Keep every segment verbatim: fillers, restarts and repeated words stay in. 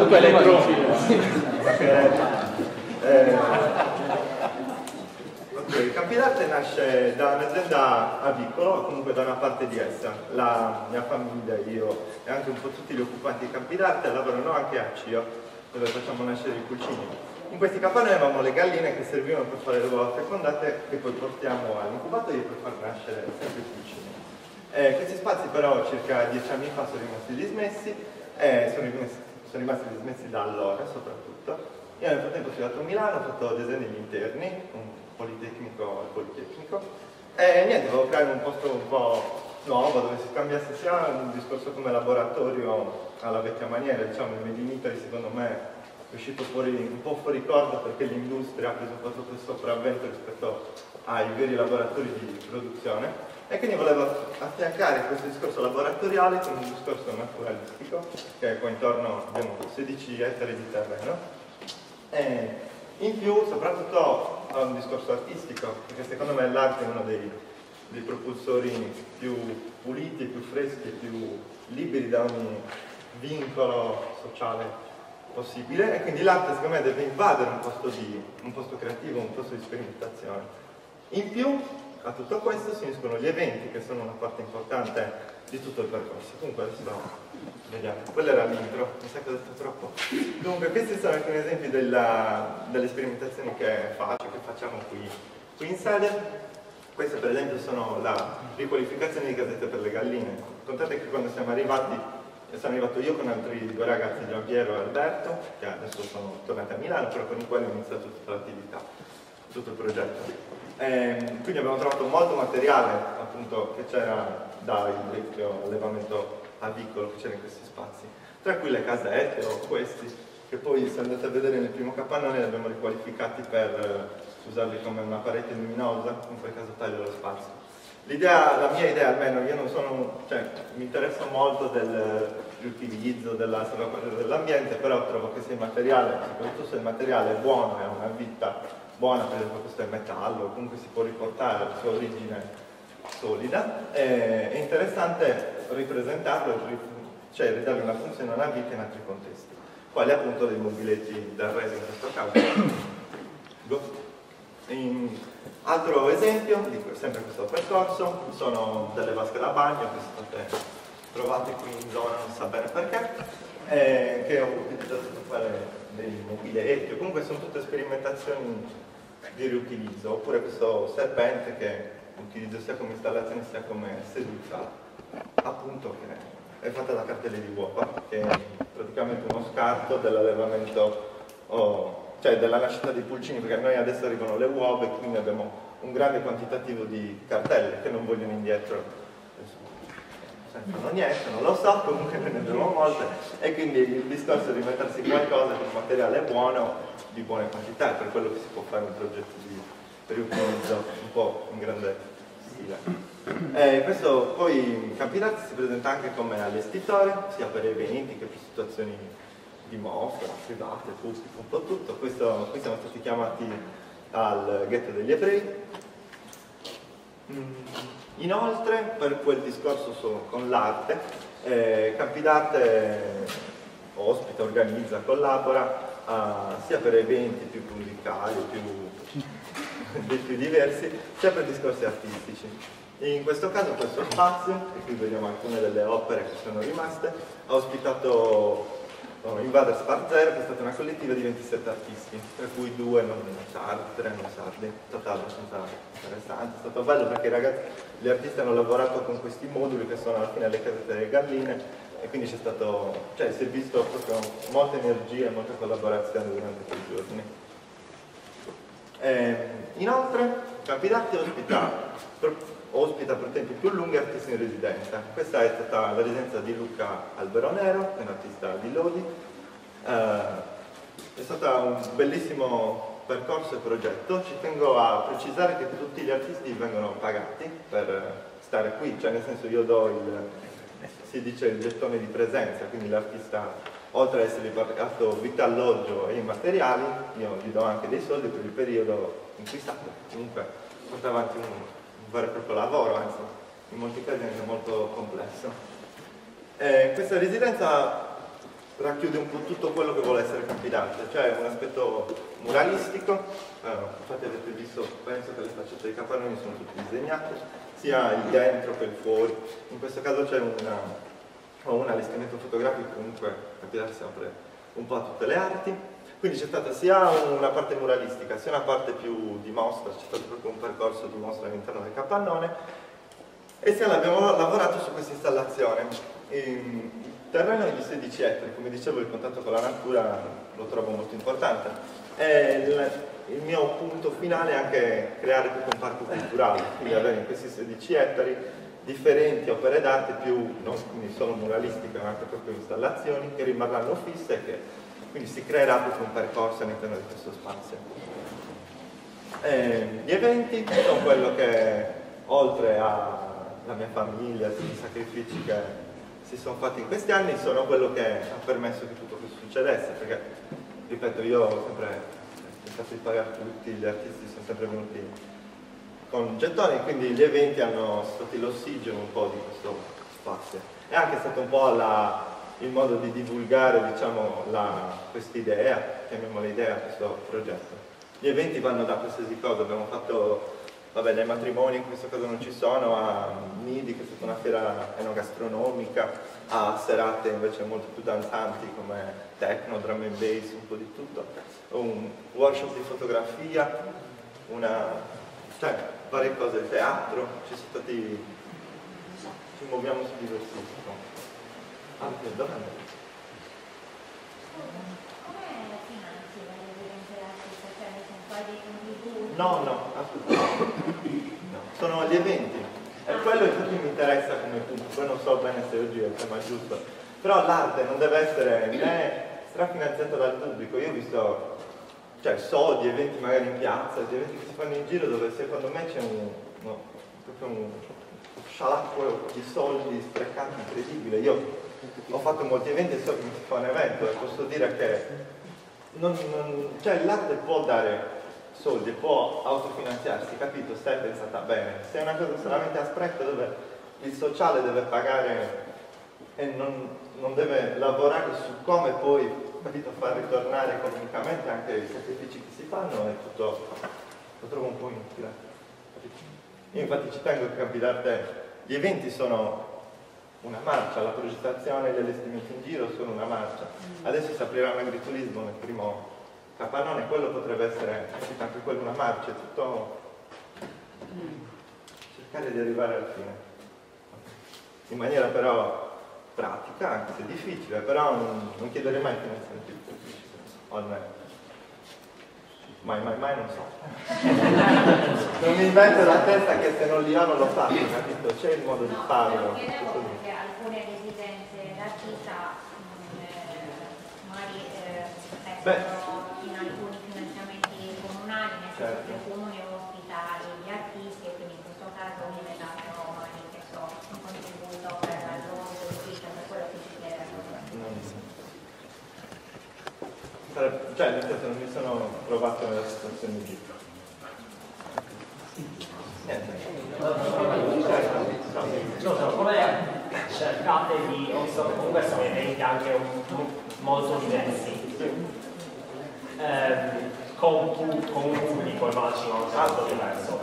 Comunque elettronico. Eh, ok, Campi d'Arte nasce da un'azienda avicolo, comunque da una parte di essa. La mia famiglia, io e anche un po' tutti gli occupanti di Campi d'Arte lavorano anche a C I O, dove facciamo nascere i pulcini. In questi capannoni avevamo le galline che servivano per fare le uova fecondate che poi portiamo all'incubatore per far nascere sempre i pulcini. Eh, questi spazi però circa dieci anni fa sono rimasti dismessi, eh, sono, rimessi, sono rimasti dismessi da allora soprattutto. Io nel frattempo sono andato a Milano, ho fatto design degli interni, un politecnico e politecnico, e niente, volevo creare un posto un po' nuovo dove si scambiasse sia un discorso come laboratorio alla vecchia maniera, diciamo il Made in Italy secondo me è uscito fuori, un po' fuori corda perché l'industria ha preso un po' tutto il sopravvento rispetto ai veri laboratori di produzione e quindi volevo affiancare questo discorso laboratoriale con un discorso naturalistico che qua intorno abbiamo sedici ettari di terreno e in più soprattutto a un discorso artistico perché secondo me l'arte è uno dei, dei propulsori più puliti, più freschi, più liberi da ogni vincolo sociale possibile e quindi l'arte secondo me deve invadere un posto, di, un posto creativo, un posto di sperimentazione. In più a tutto questo si uniscono gli eventi che sono una parte importante di tutto il percorso. Comunque adesso vediamo, quella era l'intro, mi sa che ho detto troppo. Comunque questi sono alcuni esempi della, delle sperimentazioni che faccio, che facciamo qui, qui in sede. Queste per esempio sono la riqualificazione di casette per le galline. Contate che quando siamo arrivati sono arrivato io con altri due ragazzi, Giampiero e Alberto, che adesso sono tornati a Milano, però con i quali ho iniziato tutta l'attività, tutto il progetto. E quindi abbiamo trovato molto materiale, appunto, che c'era dal vecchio allevamento avicolo che c'era in questi spazi, tra cui le casette o questi, che poi se andate a vedere nel primo capannone li abbiamo riqualificati per usarli come una parete luminosa, in quel caso taglio lo spazio. L'idea, la mia idea almeno, io non sono, cioè mi interessa molto del riutilizzo, della salvaguardia dell'ambiente, però trovo che se il materiale, soprattutto se il materiale è buono e ha una vita buona, per esempio questo è metallo, comunque si può riportare la sua origine solida, è, è interessante ripresentarlo, cioè ridargli una funzione, una vita in altri contesti, quali appunto dei mobiletti del reso in questo caso. In altro esempio di sempre questo percorso sono delle vasche da bagno che sono state trovate qui in zona, non sa bene perché, eh, che ho utilizzato per fare dei mobiletti, o comunque sono tutte sperimentazioni di riutilizzo, oppure questo serpente che utilizzo sia come installazione sia come seduta, appunto che è fatta da cartelle di uova, che è praticamente uno scarto dell'allevamento oh, cioè della nascita dei pulcini, perché a noi adesso arrivano le uova e quindi abbiamo un grande quantitativo di cartelle che non vogliono indietro, sentono niente, non lo so, comunque ne abbiamo molte e quindi il discorso è di mettersi qualcosa con materiale buono, di buone quantità, è per quello che si può fare un progetto di riutilizzo un po' in grande stile. E questo poi Campi d'Arte si presenta anche come allestitore, sia per eventi che per situazioni di mostra, private, pubbliche, un po' tutto. Questo, qui siamo stati chiamati al ghetto degli ebrei. Inoltre, per quel discorso con l'arte, eh, Campi d'Arte ospita, organizza, collabora eh, sia per eventi più musicali, più, più diversi, sia per discorsi artistici. In questo caso questo spazio, e qui vediamo alcune delle opere che sono rimaste, ha ospitato Invader Sparzer, che è stata una collettiva di ventisette artisti, tra cui due non sardi, tre non sardi. È stata abbastanza interessante, è stato bello perché i ragazzi, gli artisti hanno lavorato con questi moduli che sono alla fine le casette delle galline e quindi c'è stato, cioè si è visto proprio molta energia e molta collaborazione durante quei giorni. E, inoltre, Campi d'Arte ospita, ospita per tempi più lunghi artisti in residenza. Questa è stata la residenza di Luca Alberonero, che è un artista di Lodi. Eh, è stato un bellissimo percorso e progetto. Ci tengo a precisare che tutti gli artisti vengono pagati per stare qui, cioè nel senso io do il, si dice il gettone di presenza, quindi l'artista oltre ad essergli pagato vitto, alloggio e i materiali, io gli do anche dei soldi per il periodo in cui sta. Comunque porta avanti un un vero e proprio lavoro, anzi in molti casi anche molto complesso. Eh, questa residenza racchiude un po' tutto quello che vuole essere Campi d'Arte, cioè un aspetto muralistico, eh, infatti avete visto, penso che le faccette dei capannoni sono tutte disegnate, sia il dentro che il fuori, in questo caso c'è una, un allestimento fotografico, comunque Campi d'Arte si apre un po' a tutte le arti, quindi c'è stata sia una parte muralistica sia una parte più di mostra, c'è stato proprio un percorso di mostra all'interno del capannone, e sì, abbiamo lavorato su questa installazione. Il terreno è di sedici ettari, come dicevo il contatto con la natura lo trovo molto importante. E il, il mio punto finale è anche creare tutto un parco culturale, quindi avere in questi sedici ettari differenti opere d'arte, più non quindi solo muralistiche ma anche proprio installazioni che rimarranno fisse e che quindi si creerà proprio un percorso all'interno di questo spazio. E gli eventi sono quello che oltre a la mia famiglia, tutti i sacrifici che si sono fatti in questi anni, sono quello che ha permesso che tutto questo succedesse, perché, ripeto, io ho sempre cercato di pagare tutti, gli artisti sono sempre venuti con gettoni, quindi gli eventi hanno stato l'ossigeno un po' di questo spazio. È anche stato un po' la, il modo di divulgare, diciamo, quest'idea, chiamiamola idea, questo progetto. Gli eventi vanno da qualsiasi cosa, abbiamo fatto vabbè, dai matrimoni in questo caso non ci sono, a Nidi che è stata una fiera enogastronomica, a serate invece molto più danzanti come techno, drum and bass, un po' di tutto, un workshop di fotografia, una, cioè varie cose, teatro, ci sono stati, ci muoviamo su diversi punti. Anche dove andare? No, no, assolutamente. No. Sono gli eventi. E quello infatti mi interessa come punto, poi non so bene se oggi è il tema giusto. Però l'arte non deve essere né strafinanziata dal pubblico. Io ho visto, cioè, soldi, eventi magari in piazza, gli eventi che si fanno in giro dove secondo me c'è un, no, proprio un scialacquo di soldi sprecati incredibile. Io ho fatto molti eventi e so come si fa un evento e posso dire che non, non, cioè, l'arte può dare soldi, può autofinanziarsi, capito? Stai pensata bene. Se è una cosa solamente a spreco dove il sociale deve pagare e non, non deve lavorare su come poi, capito, far ritornare economicamente anche i sacrifici che si fanno, è tutto, lo trovo un po' inutile. Capito? Io infatti ci tengo che Campi d'Arte, gli eventi sono una marcia, la progettazione e gli allestimenti in giro sono una marcia. Adesso si aprirà un agriturismo nel primo capannone, quello potrebbe essere anche quello una marcia, è tutto cercare di arrivare al fine. In maniera però pratica, anche se difficile, però non, non chiederei mai finanziamenti pubblici, o almeno. Mai, mai, mai non so. Non mi invento la testa che se non li ho non lo faccio, capito? C'è il modo di farlo. Perché alcune residenze d'artista magari restano in alcuni finanziamenti comunali, nel senso certo. che il comune ospita gli artisti e quindi in questo caso viene dato magari che so, un contributo per la loro ufficio, per quello che ci chiede. Cioè, nel senso non mi sono trovato nella situazione di niente. No, no, come cercate di, comunque sono eventi anche un, molto diversi, eh, con, con un pubblico immagino molto diverso.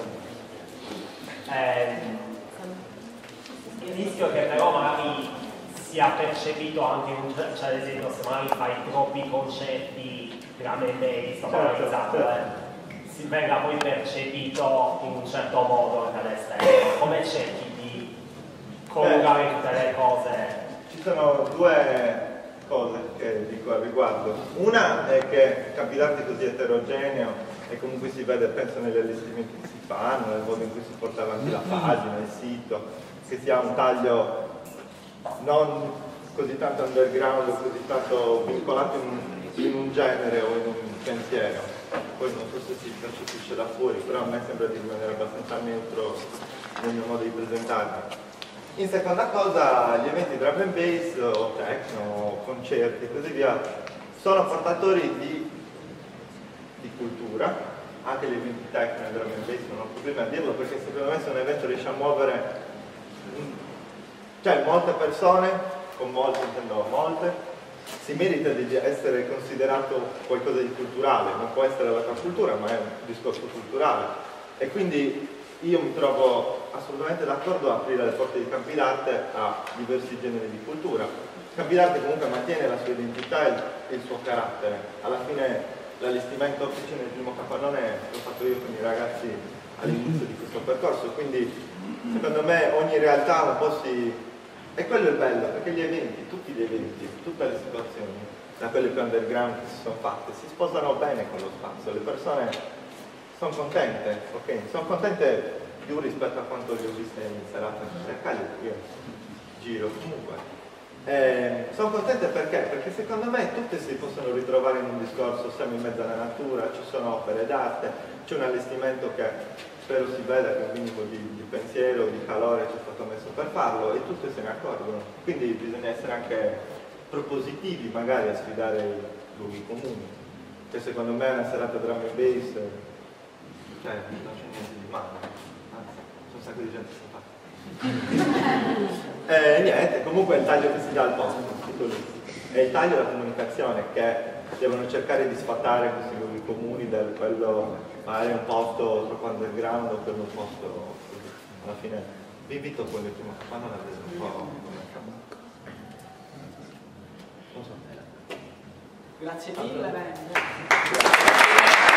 Eh, il rischio che però magari sia percepito anche un, cioè ad esempio se magari fai troppi concetti drum and bass popolarizzato, eh, si venga poi percepito in un certo modo anche all'esterno. Come cerchi di coniugare tutte le cose? Ci sono due cose che dico al riguardo. Una è che Campi d'Arte è così eterogeneo e comunque si vede, penso, negli allestimenti che si fanno, nel modo in cui si porta avanti la pagina, il sito, che si ha un taglio non così tanto underground o così tanto vincolato in un, in un genere o in un pensiero. Poi non so se si percepisce da fuori, però a me sembra di rimanere abbastanza neutro nel mio modo di presentarmi. In seconda cosa, gli eventi drum and bass o techno, o concerti e così via sono portatori di, di cultura. Anche gli eventi techno e drum and bass non ho problemi a dirlo, perché secondo me se un evento riesce a muovere cioè molte persone, con molte intendo molte, si merita di essere considerato qualcosa di culturale, non può essere la tua cultura, ma è un discorso culturale. E quindi io mi trovo assolutamente d'accordo a aprire le porte di Campi d'Arte a diversi generi di cultura. Campi d'Arte comunque mantiene la sua identità e il suo carattere. Alla fine l'allestimento che nel primo capannone l'ho fatto io con i ragazzi all'inizio di questo percorso, quindi secondo me ogni realtà un po' si... E quello è bello, perché gli eventi, tutti gli eventi, tutte le situazioni, da quelle più underground che si sono fatte, si sposano bene con lo spazio, le persone sono contente, ok? Sono contente più rispetto a quanto le ho viste in serata cercali, io giro comunque. Eh, sono contente perché? Perché secondo me tutte si possono ritrovare in un discorso, siamo in mezzo alla natura, ci sono opere d'arte, c'è un allestimento che spero si veda che un minimo di, di pensiero, di calore ci è stato messo per farlo e tutte se ne accorgono. Quindi bisogna essere anche propositivi magari a sfidare i luoghi comuni, che secondo me una serata drum and bass, cioè non c'è niente di male, anzi c'è un sacco di gente simpatica. E niente, comunque il taglio che si dà al posto, tutto lì. E il taglio della comunicazione, che devono cercare di sfatare questi luoghi comuni da quello magari un posto troppo underground o per un posto così. Alla fine vi invito quello prima quando la vedo un po' come non so. Grazie mille.